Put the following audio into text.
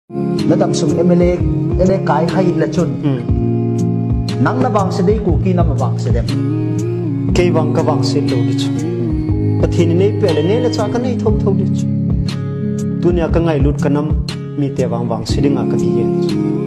na dam sum emele ene kai khai la chun nang na bang se dei ku ki na ma bang se dem ke bang ka bang se lo ni chu pathin nei pe le ne la cha ka nei thok thok ni chu dunia ka ngai lut kanam mi te bang bang sidinga ka gi ye